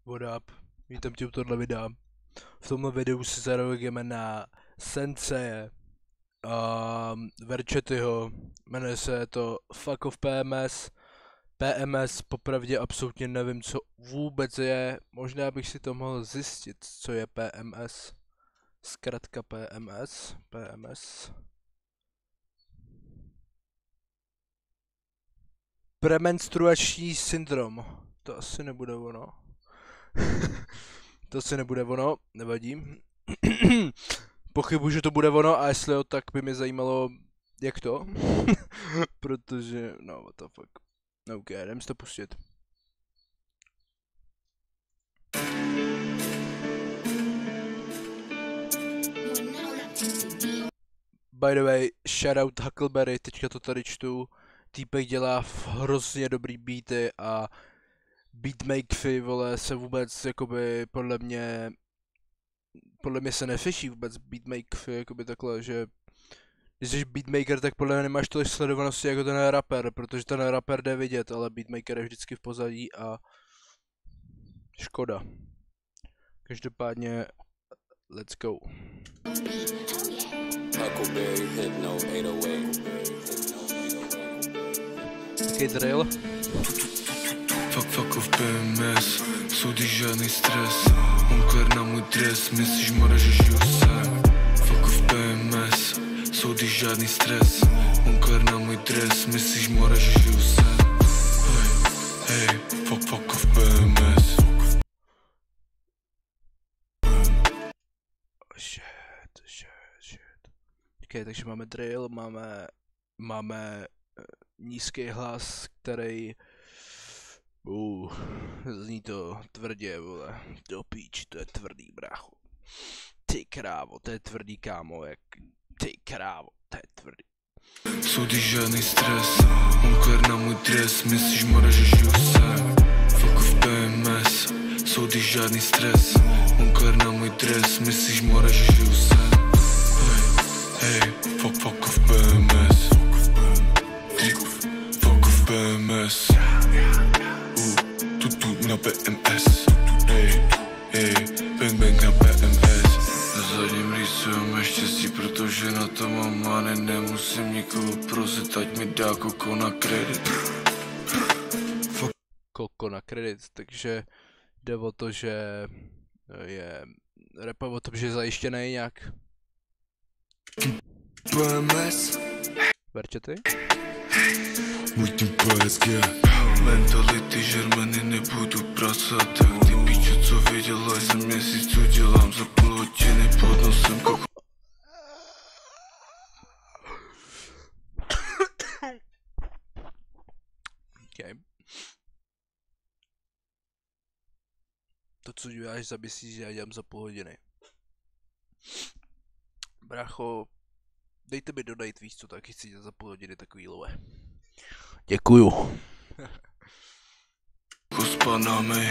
What up? Vítám tě u tohle videa. V tomhle videu si zareagujeme na Senseye Verchetyho. Jmenuje se to Fuck of PMS. PMS popravdě absolutně nevím, co vůbec je. Možná bych si to mohl zjistit, co je PMS. Zkratka PMS. Premenstruační syndrom. To asi nebude ono. To asi nebude ono, nevadí. Pochybuji, že to bude ono, a jestli jo, tak by mě zajímalo, jak to. Protože, no, what the fuck. OK, jdem si to pustit. By the way, shoutout Huckleberry, teďka to tady čtu. Týpek dělá hrozně dobrý beaty a beatmakery, vole, se vůbec, jakoby, podle mě se nefiší vůbec beatmakery, jakoby takhle, že když jsi beatmaker, tak podle mě nemáš tolik sledovanosti jako ten rapper, protože ten rapper jde vidět, ale beatmaker je vždycky v pozadí a škoda. Každopádně, let's go. Taký drill. Fuck of PMS, soudy žádný stres. Moncler na můj dres, myslíš mora, že žiju sám. Fuck of PMS, soudy žádný stres. Moncler na můj dres, myslíš mora, že žiju sám. Hey, fuck of PMS. Shit. Okay, takže máme drill, máme nízký hlas, který zní to tvrdě, vole. Do píči, to je tvrdý, brácho. Ty krávo, to je tvrdý, kámo, jak ty krávo, to je tvrdý. Soudy žádný stres, Moncler na můj dres, myslíš mora, že žiju sám. Fuck of PMS, soudy žádný stres, Moncler na můj dres, myslíš mora, že žiju sám. Hey, fuck of PMS. Fuck of PMS. Tu na PMS. Hey, bang na PMS. Na zadním rýsujeme štěstí, protože na to mám mány. Nemusím nikoho prosit, ať mi dá koko na kredit. Koko na kredit, takže jde o to, že je rapa o tom, že je zajištěný nějak. PMS. Verchety? Můj tým PSG. Mentality Žermany, nebudu pracovat. Ty píčo, co vydělaj za měsíc, udělám za půl hodiny pod nosem koko. Okay. To, co děláš za měsíc, já dělám za půl hodiny. Brácho, dejte mi donate, víš co, taky chci dělat za půl hodiny takový lové. Děkuju. S panami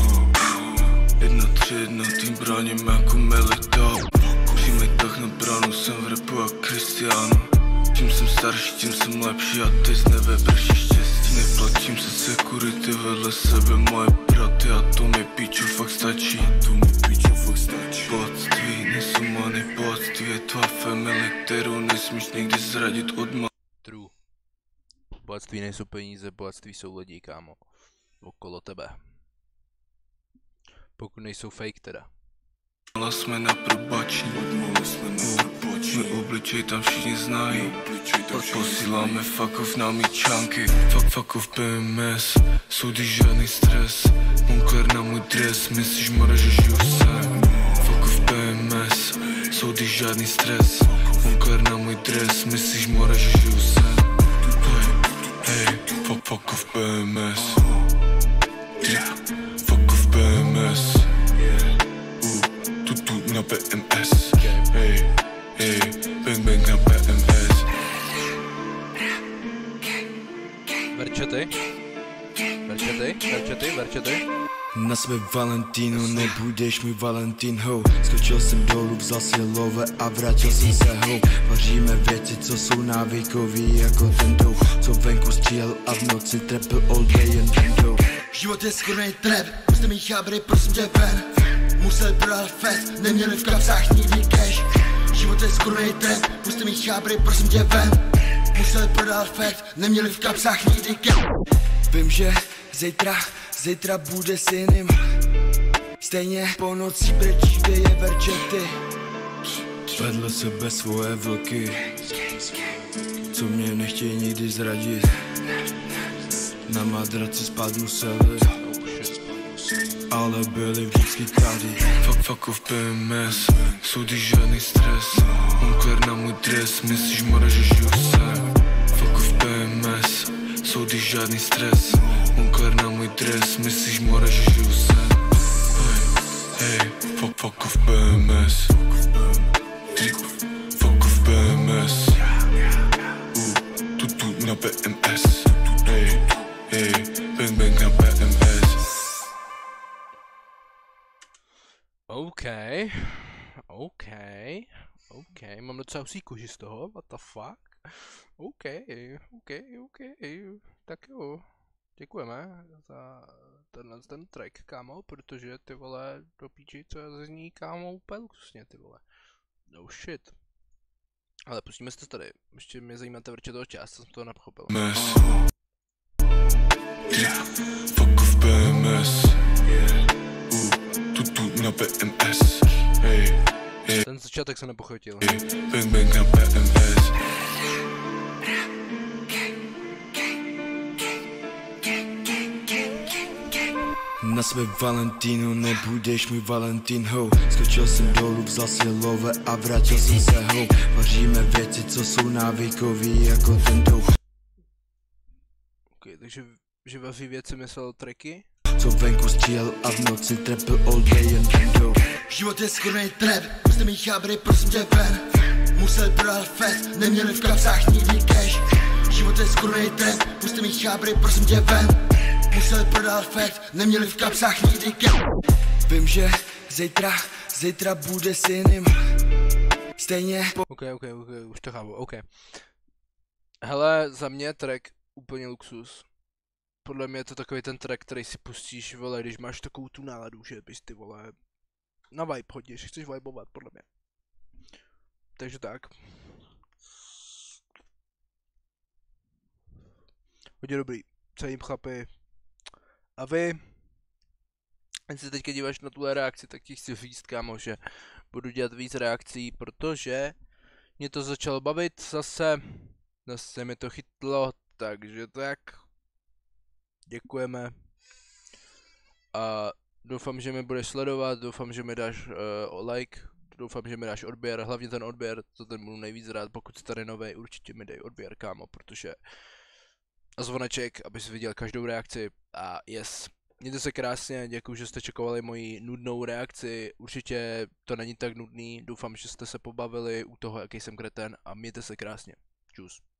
1-3-1, tým bráním jako Melita. Přímej tak na bránu, jsem v rapu a Cristiano. Čím jsem starší, tím jsem lepší a teď nevebrší štěstí. Neplatím se security vedle sebe, moje braty, a to mi píču fakt stačí. Bohatství, nejsou money, bohatství je tvá family, kterou nesmíš nikdy zradit od má. True. Bohatství nejsou peníze, bohatství jsou lidi, kámo. Okolo tebe. Pokud nejsou fake teda. Mala jsme na probační, můj obličej tam všichni znají. Posíláme fuck off na mý čánky. Fuck off PMS, soudy žádný stres. Moncler na můj dres, myslíš mora, že žiju sám. Fuck off PMS, soudy žádný stres. Moncler na můj dres, myslíš mora, že žiju sám. Hey, fuck off PMS. Fuck off PMS. Tu na PMS. Hey, bang na PMS. Verchety? Na své Valentínu nebudeš můj Valentín, ho. Skočil jsem dolů, vzal si love a vrátil jsem se, ho. Vaříme věci, co jsou návykový jako ten dough, co venku střílel a v noci trepl all day jen ten dough. Život je skurnej trap, puste mi chábry, prosím tě ven. Museli prodat fest, neměli v kapsách nikdy cash. Život je skurnej trap, puste mi chábry, prosím tě ven. Museli prodat fest, neměli v kapsách nikdy cash. Vím, že zítra bude s jiným. Stejně po noci brečí věje verčety. Vedle sebe svoje vlky, co mě nechtějí nikdy zradit. Na madraci spát museli, ale byli vždycky tady. Fuck off PMS, soudy žádný stres. Unkler na můj dres, myslíš mora, že žiju sem. Fuck off PMS, soudy žádný stres. Unkler na můj dres, myslíš mora, že žiju sem. Hey, fuck off PMS. Fuck off PMS. Tu na PMS. Hey, bang bang na PMS. OK, mám docela husí koži z toho, what the fuck? OK, tak jo, děkujeme za ten track, kámo, protože ty vole, do píči, co zní, kámo, úplně luxusně, ty vole. No shit. Ale pustíme se to tady, ještě mě zajímá ta vrče toho část, co jsem toho nepochopil. Fuck off PMS. Tu na PMS. Ten začátek jsem nepochotil. Bang bang na PMS. Na své Valentínu nebudeš můj Valentín, ho. Skočil jsem dolů, vzal si love a vrátil jsem se, ho. Vaříme věci, co jsou návykový jako ten douch. OK, takže že vaří věci myslel tracky? Co venku střílel a v noci trepil all day jen bendou. Život je skurnej trap, puste mi chábry, prosím tě ven. Museli prodat fest, neměli v kapsách nikdy cash. Život je skurnej trap, puste mi chábry, prosím tě ven. Museli prodat fest, neměli v kapsách nikdy cash. Vím, že zítra bude s jiným. Stejně OK, už to chápu, OK. Hele, za mě track úplně luxus. Podle mě je to takový ten track, který si pustíš, vole, když máš takovou tu náladu, že bys ty, vole, na vibe hodíš, chceš vibovat, podle mě. Takže tak. Hodně dobrý, celým chlapi. A vy, ať se teďka díváš na tuhle reakci, tak ti chci říct, kámo, že budu dělat víc reakcí, protože mě to začalo bavit zase mi to chytlo, takže tak. Děkujeme a doufám, že mi budeš sledovat, doufám, že mi dáš like, doufám, že mi dáš odběr, hlavně ten odběr, to ten budu nejvíc rád, pokud jsi tady novej, určitě mi dej odběr, kámo, protože a zvoneček, abys viděl každou reakci a yes. Mějte se krásně, děkuji, že jste čekovali moji nudnou reakci, určitě to není tak nudný, doufám, že jste se pobavili u toho, jaký jsem kreten a mějte se krásně, čus.